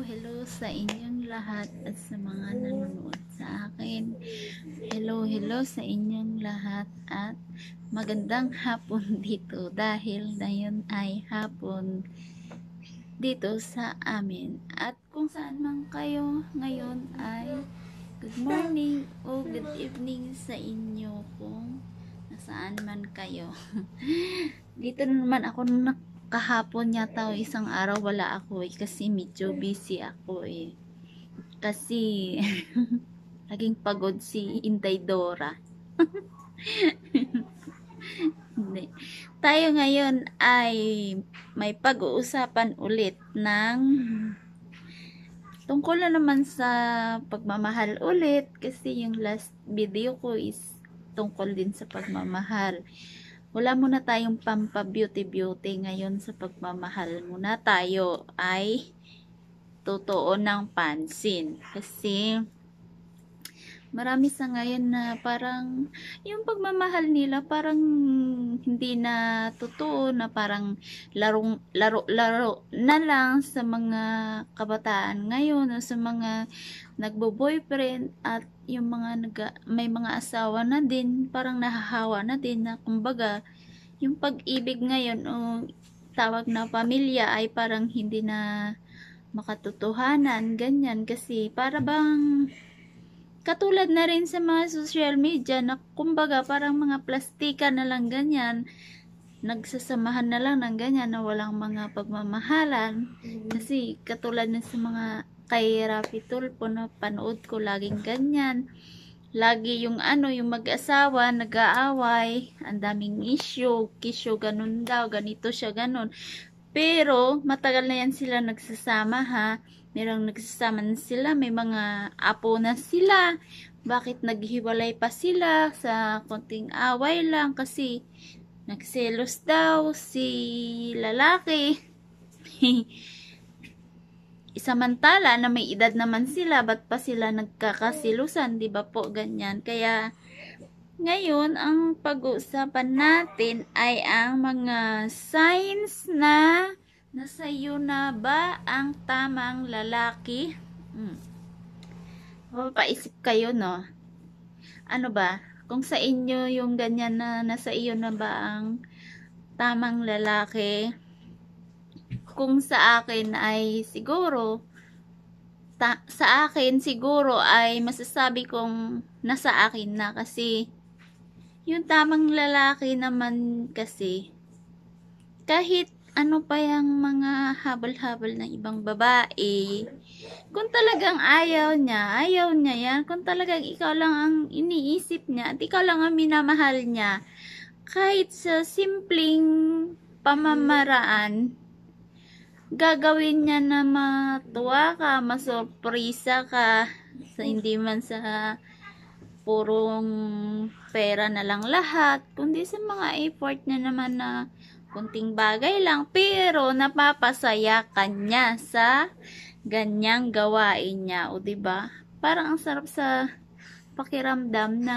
Hello sa inyong lahat at sa mga nanonood sa akin. Hello sa inyong lahat at magandang hapon dito dahil ngayon ay hapon dito sa amin. At kung saan man kayo ngayon ay good morning o good evening sa inyo kung nasaan man kayo. Dito naman ako kahapon yata o isang araw wala ako kasi medyo busy ako kasi naging pagod si Inday Dora. Hindi. Tayo ngayon ay may pag-uusapan ulit ng tungkol na naman sa pagmamahal ulit kasi yung last video ko is tungkol din sa pagmamahal. Wala muna tayong pampa-beauty ngayon sa pagmamahal. Muna tayo ay totoo ng pansin. Kasi marami sa ngayon na parang yung pagmamahal nila parang hindi na totoo, na parang laro na lang sa mga kabataan ngayon o sa mga nagbo-boyfriend at yung mga may mga asawa na din, parang nahahawa na din na kumbaga yung pag-ibig ngayon o tawag na pamilya ay parang hindi na makatotohanan, ganyan, kasi para bang katulad na rin sa mga social media na kumbaga parang mga plastika na lang ganyan, nagsasamahan na lang ng ganyan na walang mga pagmamahalan. Kasi katulad na sa mga kay Rafi Tulfo na panood ko, laging ganyan, lagi yung yung mag-asawa nag-aaway, ang daming issue, ganun daw, ganito siya, ganun. Pero matagal na yan sila nagsasama ha, merong nagsasama na sila, may mga apo na sila, bakit naghiwalay pa sila sa konting away lang kasi nagselos daw si lalaki. Samantala na may edad naman sila, ba't pa sila nagkakasilusan, di ba po, ganyan. Kaya ngayon ang pag-uusapan natin ay ang mga signs na nasa iyo na ba ang tamang lalaki. Mapapaisip kayo, no? Ano ba? Kung sa inyo yung ganyan na nasa iyo na ba ang tamang lalaki? Kung sa akin ay siguro, sa akin siguro ay masasabi kong nasa akin na, kasi yung tamang lalaki naman kasi kahit ano pa yung mga habol-habol ng ibang babae, kung talagang ayaw niya yan. Kung talagang ikaw lang ang iniisip niya at ikaw lang ang minamahal niya, kahit sa simpleng pamamaraan, gagawin niya na matuwa ka, masurpresa ka, sa hindi man sa purong pera na lang lahat, kundi sa mga effort niya naman na kunting bagay lang, pero napapasaya ka niya sa ganyang gawain niya, o diba? Parang ang sarap sa pakiramdam na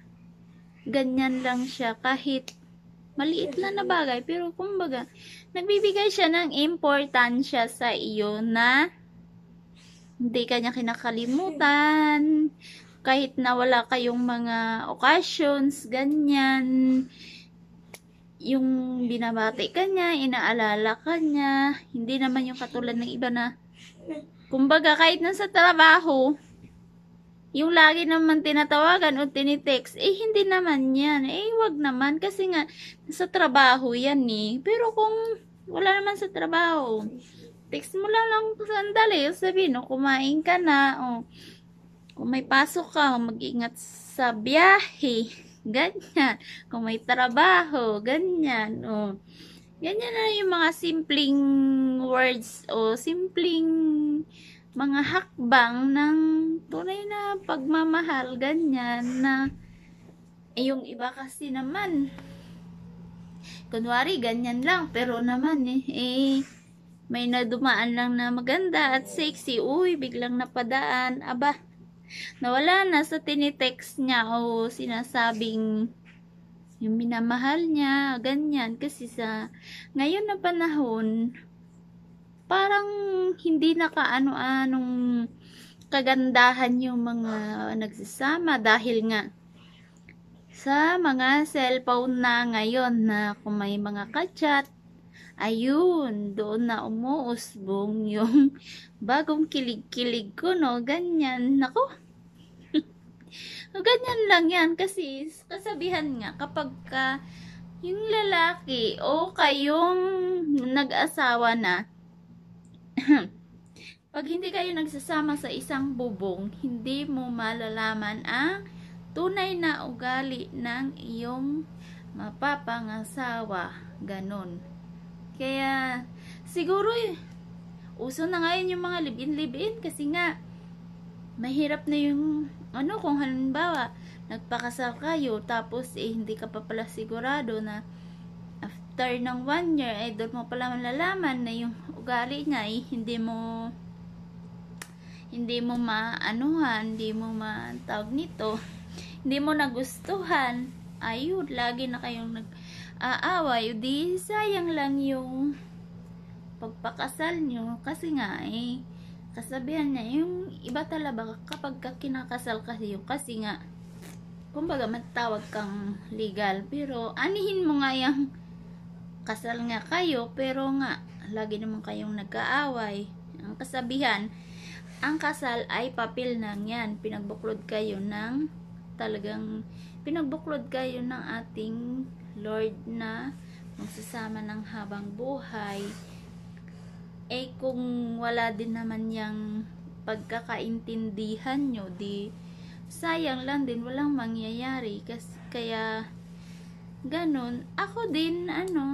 ganyan lang siya, kahit maliit lang na bagay, pero kumbaga nagbibigay siya ng importansya sa iyo na hindi ka niya kinakalimutan, kahit na wala kayong mga occasions, ganyan, yung binabati ka niya, inaalala ka niya, hindi naman yung katulad ng iba na kumbaga kahit nasa trabaho, yung lagi naman tinatawagan o tinitext, hindi naman yan. Wag naman, kasi nga, nasa trabaho yan Pero kung wala naman sa trabaho, text mo lang sandali, sabihin, kumain ka na, kung may pasok ka, mag-ingat sa biyahe, ganyan. Kung may trabaho, ganyan, ganyan na yung mga simpleng words o simpleng mga hakbang ng tunay na pagmamahal, ganyan na yung iba kasi naman kunwari ganyan lang, pero naman may nadumaan lang na maganda at sexy, biglang napadaan, nawala na sa tinitext niya o sinasabing yung minamahal niya, ganyan. Kasi sa ngayon na panahon, parang hindi nakaano-anong kagandahan yung mga nagsasama dahil nga sa mga cellphone na ngayon na kung may mga kachat, ayun, doon na umuusbong yung bagong kilig-kilig ko, no? Ganyan. Nako, ganyan lang yan. Kasi kasabihan nga, kapag yung lalaki o kayong nag-asawa na, pag hindi kayo nagsasama sa isang bubong, hindi mo malalaman ang tunay na ugali ng iyong mapapangasawa. Ganon. Kaya, siguro, uso na ngayon yung mga live-in kasi nga, mahirap na yung, kung halimbawa, nagpakasal kayo, tapos hindi ka pa pala sigurado na after ng 1 year, doon mo pala malalaman na yung ugali niya, hindi mo maanuhan, hindi mo matawag nito, hindi mo nagustuhan, ayun, lagi na kayong nag-aaway, di sayang lang yung pagpakasal nyo, kasi nga kasabihan niya, yung iba talaga kapag kinakasal kayo, kasi nga, kumbaga matawag kang legal, pero anihin mo nga yung kasal nga kayo, pero nga, lagi naman kayong nag-aaway. Ang kasabihan, ang kasal ay papel lang yan. Pinagbuklod kayo ng ating Lord na magsasama ng habang buhay. Kung wala din naman yung pagkakaintindihan nyo, di sayang lang din, walang mangyayari. Kaya ganun. Ako din,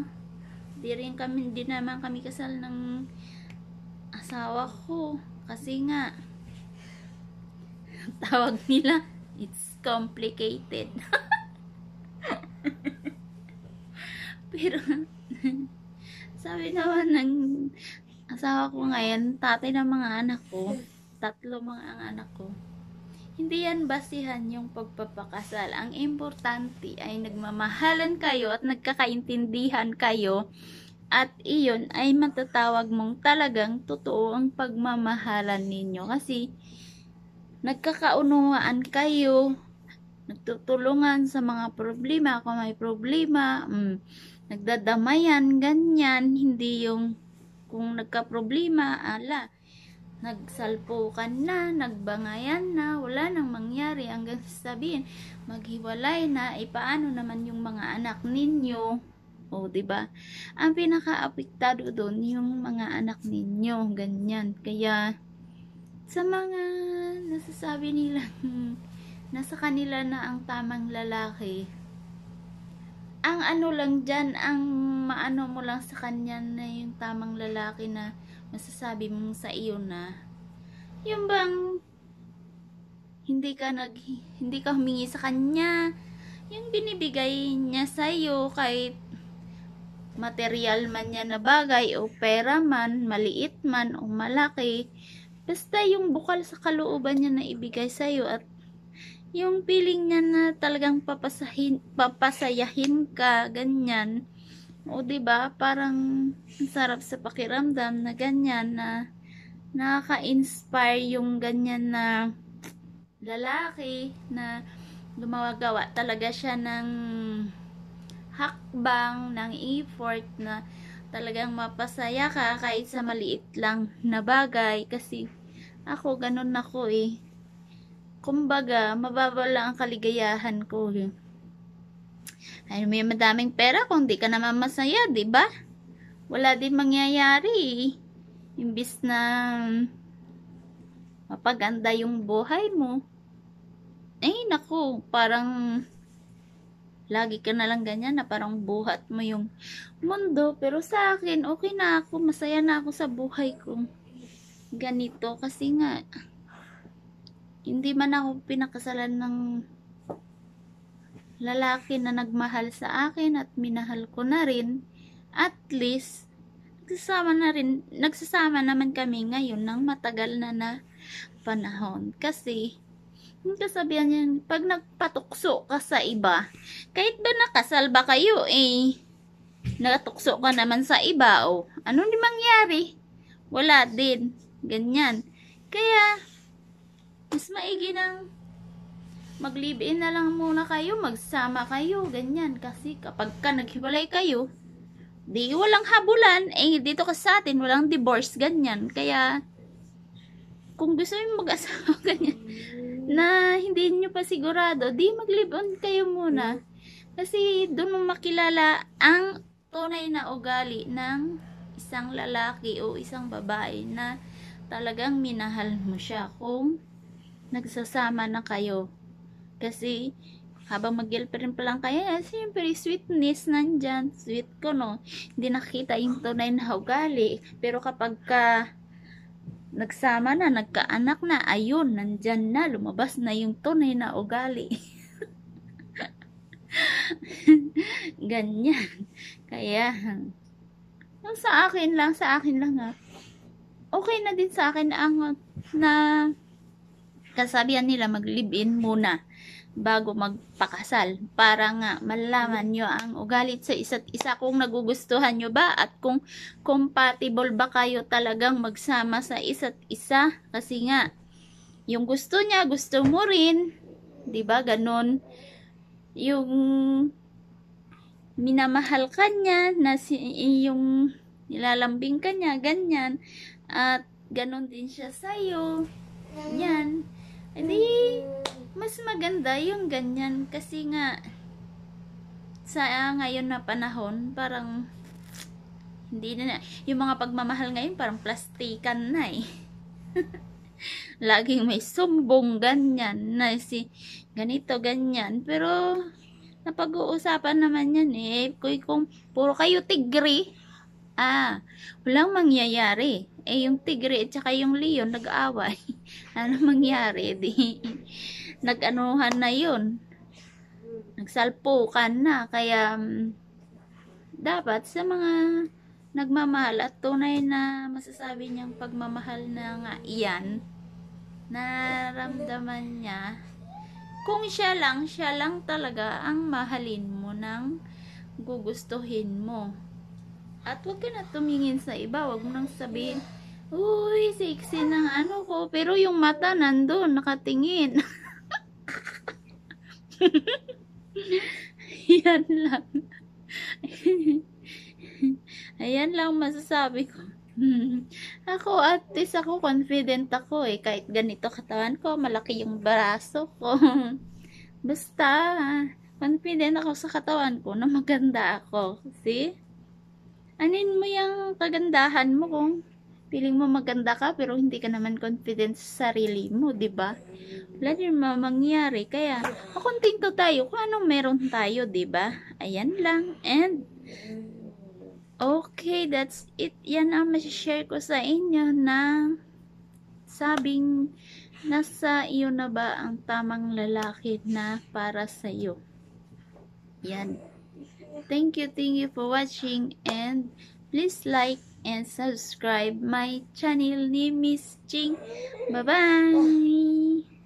di naman kami kasal ng asawa ko. Kasi nga, tawag nila, it's complicated. Pero, sabi naman ng asawa ko ngayon, tatay ng mga anak ko, 3 mga ang anak ko, hindi yan basihan yung pagpapakasal. Ang importante ay nagmamahalan kayo at nagkakaintindihan kayo, at iyon ay matatawag mong talagang totoo ang pagmamahalan ninyo. Kasi nagkakaunawaan kayo, nagtutulungan sa mga problema, kung may problema, nagdadamayan, ganyan. Hindi yung kung nagka-problema, nagsalpukan na, nagbangayan na, wala nang mangyari, hanggang sabihin maghiwalay na, paano naman yung mga anak ninyo? Diba? Ang pinaka-apektado doon yung mga anak ninyo, ganyan. Kaya sa mga nasasabi nila nasa kanila na ang tamang lalaki, ang lang dyan, ang maano mo lang sa kanya na yung tamang lalaki na masasabi mong sa iyo na yung bang hindi ka humingi sa kanya, yung binibigay niya sa iyo, kahit material man yan na bagay o pera man, maliit man o malaki, basta yung bukal sa kalooban niya na ibigay sa iyo, at yung feeling niya na talagang papasayahin ka, ganyan. Diba? Parang sarap sa pakiramdam na ganyan, na nakaka-inspire yung ganyan na lalaki na gumagawa talaga siya ng hakbang, ng effort na talagang mapasaya ka kahit sa maliit lang na bagay. Kasi ako, ganun ako kumbaga, mababa lang ang kaligayahan ko ay may madaming pera, kung di ka naman masaya, diba? Wala din mangyayari. Imbis na mapaganda yung buhay mo, naku, parang lagi ka na lang ganyan na parang buhat mo yung mundo. Pero sa akin, okay na ako, masaya na ako sa buhay ko ganito. Kasi nga, hindi man ako pinakasalan ng lalaki na nagmahal sa akin at minahal ko na rin. At least, nagsasama naman kami ngayon ng matagal na panahon. Kasi yung kasabihan niya, pag nagpatukso ka sa iba, kahit ba nakasal ba kayo, nakatukso ka naman sa iba, ano di mangyari? wala din. Ganyan. Kaya, mas maigi ng mag-live-in na lang muna kayo, magsama kayo, ganyan. Kasi kapag ka naghiwalay kayo, di walang habulan, eh dito ka sa atin, walang divorce, ganyan. Kaya, kung gusto nyo mag-asawa, ganyan, na hindi nyo pa sigurado, di mag-live-on kayo muna. Kasi doon mo makilala ang tunay na ugali ng isang lalaki o isang babae na talagang minahal mo siya kung nagsasama na kayo. Kasi habang mag-girlfriend pa lang kayo, siyempre sweetness nandyan, sweet ko no, hindi nakita yung tunay na ugali. Pero kapag ka nagsama na, nagkaanak na, ayun, nandyan na, lumabas na yung tunay na ugali. Ganyan. Kaya yung sa akin lang ha, okay na din sa akin ang na kasabihan nila mag-live-in muna bago magpakasal para nga malaman nyo ang ugali sa isa't isa, kung nagugustuhan nyo ba at kung compatible ba kayo talagang magsama sa isa't isa. Kasi nga yung gusto niya, gusto mo rin, 'di ba? Ganon. Yung minamahal ka niya, na yung nilalambing ka niya, ganyan, at ganon din siya sa'yo, yan. Hindi, mas maganda yung ganyan. Kasi nga sa ngayon na panahon, parang hindi na, yung mga pagmamahal ngayon parang plastikan na eh. Laging may sumbong, ganyan, na si ganito, ganyan. Pero napag-uusapan naman yan eh. Kung puro kayo tigre, walang mangyayari. Eh yung tigre at saka yung leon nag-aaway. Ano mangyari? Di nag-anuhan na yun, nagsalpukan na. Kaya dapat sa mga nagmamahal at tunay na masasabi niyang pagmamahal na nga iyan, naramdaman niya, kung siya lang talaga ang mahalin mo, nang gugustuhin mo. At wag ka na tumingin sa iba, wag mo nang sabihin, uy, sexy ng ano ko, pero yung mata nandun, nakatingin. Yan lang. Ayan lang masasabi ko. Ako, at least ako, confident ako eh. Kahit ganito katawan ko, malaki yung braso ko. Basta, confident ako sa katawan ko na maganda ako. See? Anin mo yung kagandahan mo kung feeling mo maganda ka pero hindi ka naman confident sa sarili mo, 'di ba? Wala din mangyari. Kaya kontento tayo kung anong meron tayo, 'di ba? Ayan lang. And okay, that's it. Yan ang ma-share ko sa inyo na sabing nasa iyo na ba ang tamang lalaki na para sa iyo. Yan. Thank you for watching, and please like and subscribe my channel ni Miss Ching. Bye-bye!